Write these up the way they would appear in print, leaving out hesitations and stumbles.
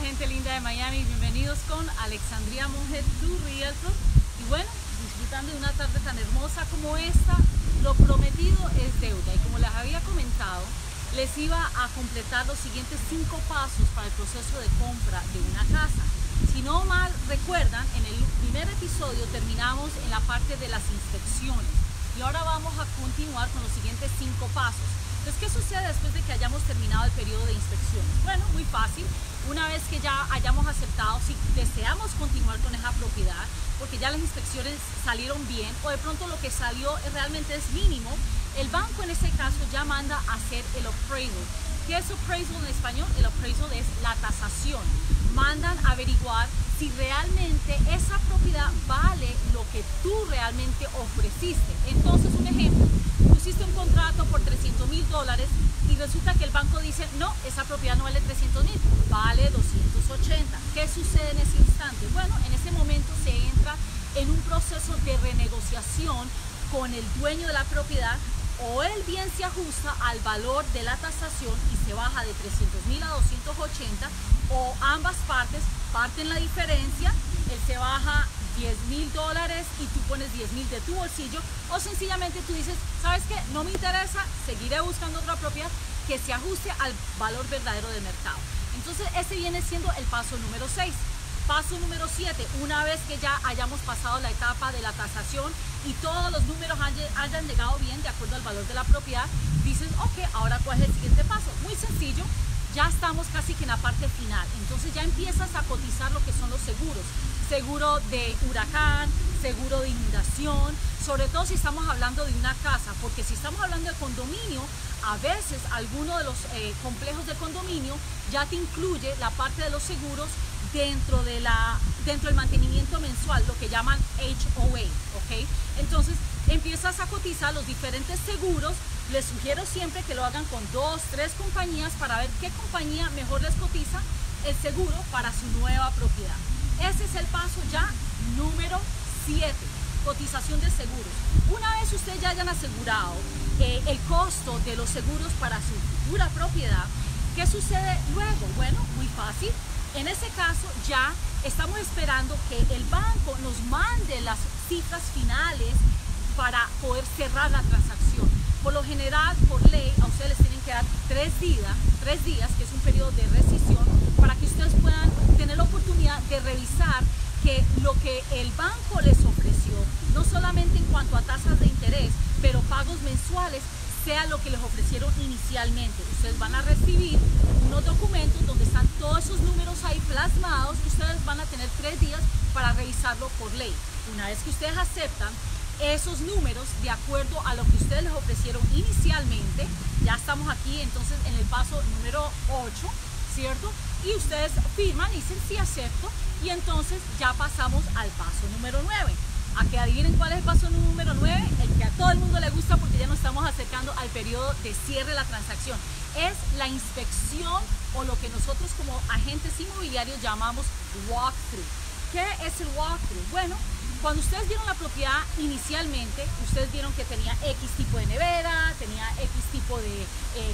gente linda de Miami, bienvenidos con Alexandria Monge, tu Realtor. Y bueno, disfrutando de una tarde tan hermosa como esta, lo prometido es deuda. Y como les había comentado, les iba a completar los siguientes 5 pasos para el proceso de compra de una casa. Si no mal recuerdan, en el primer episodio terminamos en la parte de las inspecciones. Y ahora vamos a continuar con los siguientes 5 pasos. Entonces, ¿qué sucede después de que hayamos terminado el periodo de inspecciones? Bueno, muy fácil. Una vez que ya hayamos aceptado, si deseamos continuar con esa propiedad, porque ya las inspecciones salieron bien, o de pronto lo que salió realmente es mínimo, el banco en ese caso ya manda a hacer el appraisal. ¿Qué es appraisal en español? El appraisal es la tasación. Mandan a averiguar si realmente esa propiedad vale lo que tú realmente ofreciste. Entonces, un ejemplo, pusiste un contrato por $300,000 y resulta que el banco dice, no, esa propiedad no vale 300,000, vale 280. ¿Qué sucede en ese instante? Bueno, en ese momento se entra en un proceso de renegociación con el dueño de la propiedad, o él bien se ajusta al valor de la tasación y se baja de 300,000 a 280, o ambas partes parten la diferencia, él se baja $10,000 y tú pones 10,000 de tu bolsillo, o sencillamente tú dices, ¿sabes qué? No me interesa, seguiré buscando otra propiedad que se ajuste al valor verdadero del mercado. Entonces ese viene siendo el paso número 6. Paso número 7, una vez que ya hayamos pasado la etapa de la tasación y todos los números hayan llegado bien de acuerdo al valor de la propiedad, dices, ok, ahora ¿cuál es el siguiente paso? Muy sencillo, ya estamos casi que en la parte final, entonces ya empiezas a cotizar lo que son los seguros. Seguro de huracán, seguro de inundación, sobre todo si estamos hablando de una casa, porque si estamos hablando de condominio, a veces alguno de los complejos de condominio ya te incluye la parte de los seguros dentro del mantenimiento mensual, lo que llaman HOA, ¿ok? Entonces empiezas a cotizar los diferentes seguros. Les sugiero siempre que lo hagan con 2, 3 compañías para ver qué compañía mejor les cotiza el seguro para su nueva propiedad. Ese es el paso ya número 7, cotización de seguros. Una vez ustedes ya hayan asegurado el costo de los seguros para su futura propiedad, ¿qué sucede luego? Bueno, muy fácil. En ese caso ya estamos esperando que el banco nos mande las cifras finales para poder cerrar la transacción. Por lo general, por ley, a ustedes les tienen que dar 3 días, que es un periodo de rescisión, para que ustedes puedan tener la oportunidad de revisar que lo que el banco les ofreció, no solamente en cuanto a tasas de interés, pero pagos mensuales, sea lo que les ofrecieron inicialmente. Ustedes van a recibir unos documentos donde están todos esos números ahí plasmados. Ustedes van a tener 3 días para revisarlo por ley. Una vez que ustedes aceptan esos números de acuerdo a lo que ustedes les ofrecieron inicialmente, ya estamos aquí entonces en el paso número 8, ¿cierto? Y ustedes firman y dicen sí acepto, y entonces ya pasamos al paso número 9. A que adivinen cuál es el paso número 9, el que a todo el mundo le gusta porque ya nos estamos acercando al periodo de cierre de la transacción. Es la inspección, o lo que nosotros como agentes inmobiliarios llamamos walkthrough. ¿Qué es el walkthrough? Bueno, cuando ustedes vieron la propiedad inicialmente, ustedes vieron que tenía X tipo de nevera, tenía X tipo de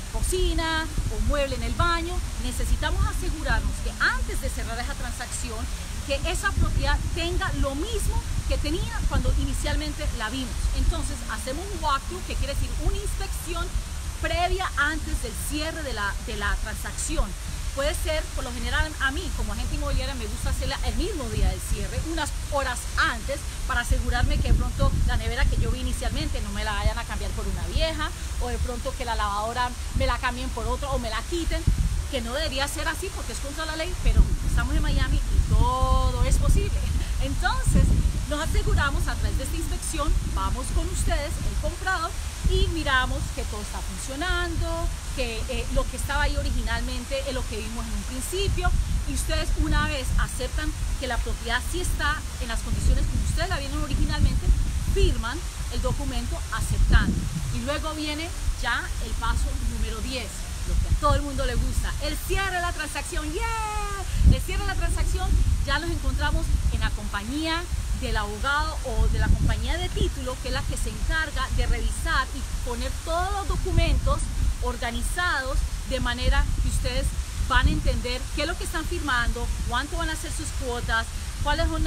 cocina o mueble en el baño. Necesitamos asegurarnos que antes de cerrar esa transacción, que esa propiedad tenga lo mismo que tenía cuando inicialmente la vimos. Entonces hacemos un walkthrough, que quiere decir una inspección previa antes del cierre de la transacción. Puede ser, por lo general a mí como agente inmobiliaria me gusta hacerla el mismo día del cierre, unas horas antes, para asegurarme que de pronto la nevera que yo vi inicialmente no me la vayan a cambiar por una vieja, o de pronto que la lavadora me la cambien por otra o me la quiten, que no debería ser así porque es contra la ley, pero estamos en Miami y todo es posible. Entonces nos aseguramos a través de esta inspección, vamos con ustedes, el comprador, y miramos que todo está funcionando, que lo que estaba ahí originalmente es lo que vimos en un principio, y ustedes una vez aceptan que la propiedad sí está en las condiciones como ustedes la vieron originalmente, firman el documento aceptando. Y luego viene ya el paso número 10, lo que a todo el mundo le gusta, el cierre de la transacción. ¡Yeah! El cierre de la transacción ya los encontramos en la compañía del abogado o de la compañía de título, que es la que se encarga de revisar y poner todos los documentos organizados de manera que ustedes van a entender qué es lo que están firmando, cuánto van a ser sus cuotas, cuáles son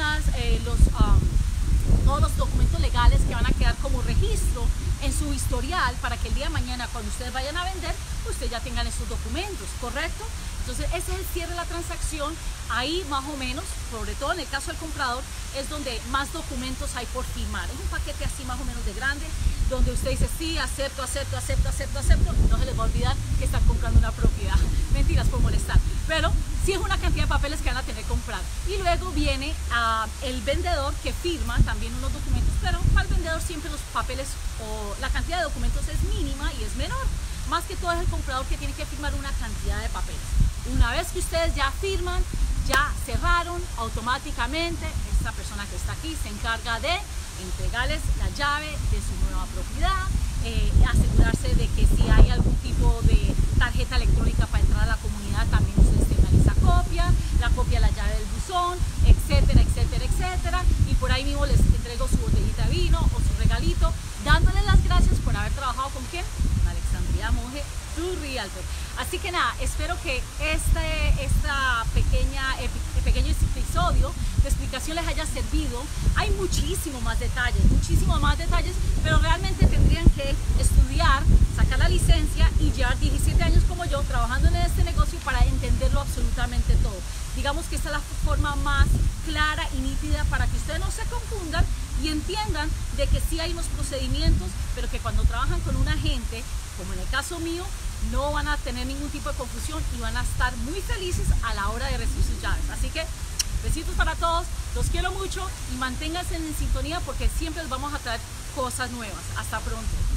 todos los documentos legales que van a quedar como registro en su historial para que el día de mañana cuando ustedes vayan a vender, ustedes ya tengan esos documentos, ¿correcto? Entonces ese es el cierre de la transacción. Ahí más o menos, sobre todo en el caso del comprador, es donde más documentos hay por firmar. Es un paquete así más o menos de grande, donde usted dice sí, acepto, acepto, acepto, acepto, acepto. No se les va a olvidar que están comprando una propiedad. Mentiras por molestar. Pero sí es una cantidad de papeles que van a tener que comprar. Y luego viene el vendedor que firma también unos documentos, pero para el vendedor siempre los papeles o la cantidad de documentos es mínima y es menor. Más que todo es el comprador que tiene que firmar una cantidad de papeles. Una vez que ustedes ya firman, ya cerraron, automáticamente esta persona que está aquí se encarga de entregarles la llave de su nueva propiedad, asegurarse de que si hay algún tipo de tarjeta electrónica para entrar a la comunidad, también ustedes tengan esa copia, la copia de la llave del buzón, etcétera, etcétera, etcétera. Y por ahí mismo les entrego su botellita de vino o su regalito, dándoles las gracias por haber trabajado con ¿quién? Con Alexandria Monge, tu Realtor. Así que nada, espero que este pequeño episodio de explicación les haya servido. Hay muchísimos más detalles, pero realmente tendrían que estudiar, sacar la licencia y llevar 17 años como yo trabajando en este negocio para entenderlo absolutamente todo. Digamos que esta es la forma más clara y nítida para que ustedes no se confundan y entiendan de que sí hay unos procedimientos, pero que cuando trabajan con un agente, como en el caso mío, no van a tener ningún tipo de confusión y van a estar muy felices a la hora de recibir sus llaves. Así que besitos para todos, los quiero mucho y manténganse en sintonía porque siempre les vamos a traer cosas nuevas. Hasta pronto.